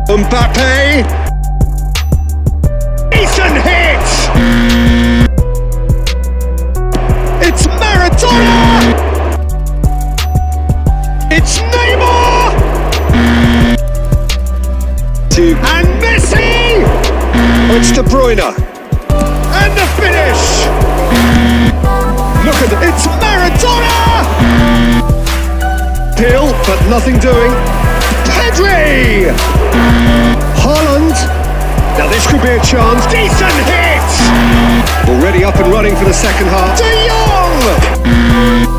Mbappe! Decent hit! It's Maradona! It's Neymar! And Messi! It's De Bruyne! And the finish! Look at it, it's Maradona! Peel, but nothing doing. Pedri! Haaland! Now this could be a chance. Decent hit! Already up and running for the second half. De Jong!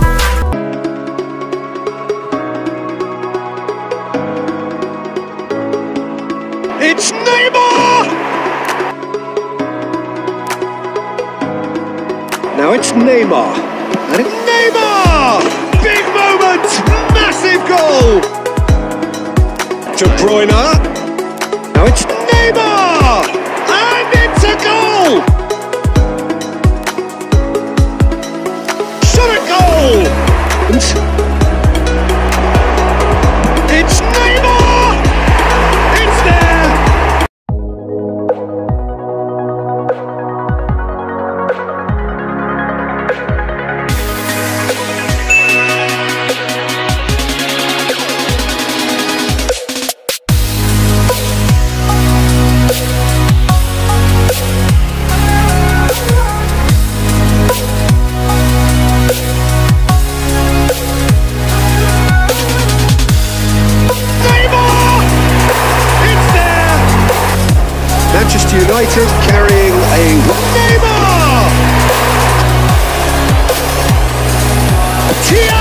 It's Neymar! Now it's Neymar. And it's Neymar! Big moment! Massive goal! De Bruyne. Now it's Neymar! And it's a goal! Shot a goal! It's Neymar! It's there! Manchester United carrying a Neymar!